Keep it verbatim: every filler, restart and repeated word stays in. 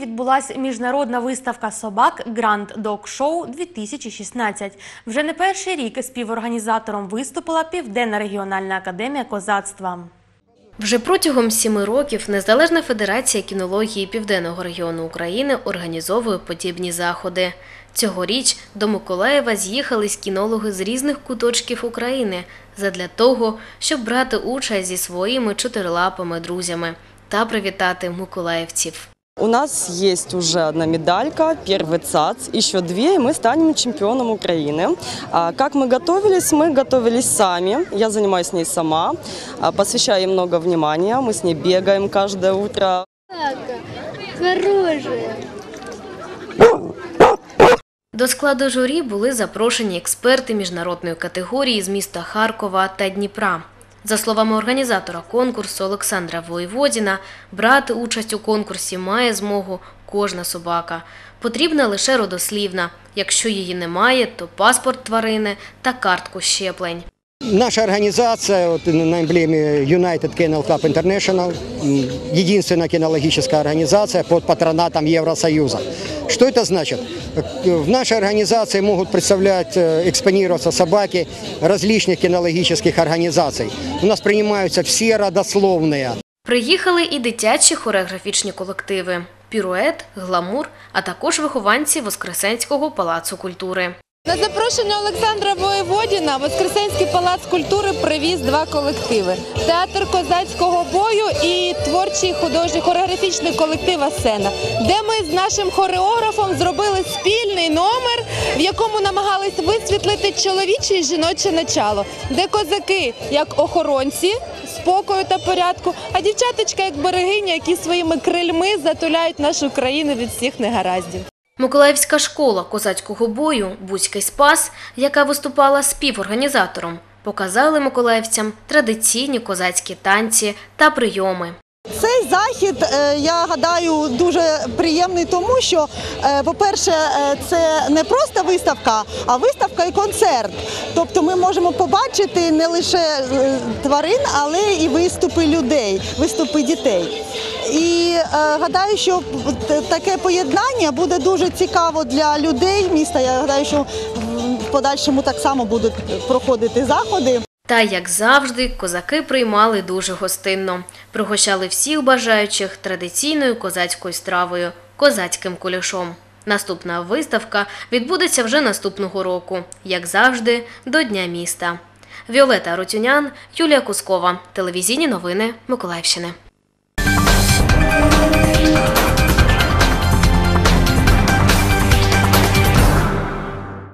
відбулася міжнародна виставка собак Grand Dog Show дві тисячі шістнадцять. Вже не перший рік співорганізатором виступила Південна регіональна академія козацтва. Вже протягом сіми років Незалежна федерація кінології Південного регіону України організовує подібні заходи. Цьогоріч до Миколаєва з'їхались кінологи з різних куточків України задля того, щоб брати участь зі своїми чотирилапими друзями та привітати миколаївців. У нас есть уже одна медалька, первый ЦАЦ, еще две, и мы станем чемпионом Украины. Как мы готовились? Мы готовились сами, я занимаюсь с ней сама, посвящаю ей много внимания, мы с ней бегаем каждое утро. Хорошая. До складу журі були запрошені експерти міжнародної категорії з міста Харкова та Дніпра. За словами організатора конкурсу Олександра Воєводіна, брати участь у конкурсі має змогу кожна собака. Потрібна лише родослівна. Якщо її немає, то паспорт тварини та картку щеплень. Наша организация вот, на эмблеме United Kennel Club International, единственная кинологическая организация под патронатом Евросоюза. Что это значит? В нашей организации могут представлять, экспонироваться собаки различных кинологических организаций. У нас принимаются все родословные. Приїхали і дитячі хореографічні колективи – «Пірует», «Гламур», а також вихованці Воскресенського палацу культури. На запрошення Олександра Воєводіна Воскресенський палац культури привіз два колективи – театр козацького бою і творчий художній хореографічний колектив «Асена», де ми з нашим хореографом зробили спільний номер, в якому намагались висвітлити чоловіче і жіноче начало, де козаки як охоронці спокою та порядку, а дівчаточка як берегині, які своїми крильми затуляють нашу країну від всіх негараздів. Миколаївська школа козацького бою «Буцький спас», яка виступала співорганізатором, показали миколаївцям традиційні козацькі танці та прийоми. Цей захід, я гадаю, дуже приємний тому, що, по-перше, це не просто виставка, а виставка і концерт. Тобто ми можемо побачити не лише тварин, але і виступи людей, виступи дітей. І гадаю, що таке поєднання буде дуже цікаво для людей міста. Я гадаю, що в подальшому так само будуть проходити заходи. Та, як завжди, козаки приймали дуже гостинно. Пригощали всіх бажаючих традиційною козацькою стравою – козацьким кулішом. Наступна виставка відбудеться вже наступного року, як завжди, до Дня міста. Віолета Рутюнян, Юлія Кускова. Телевізійні новини Миколаївщини.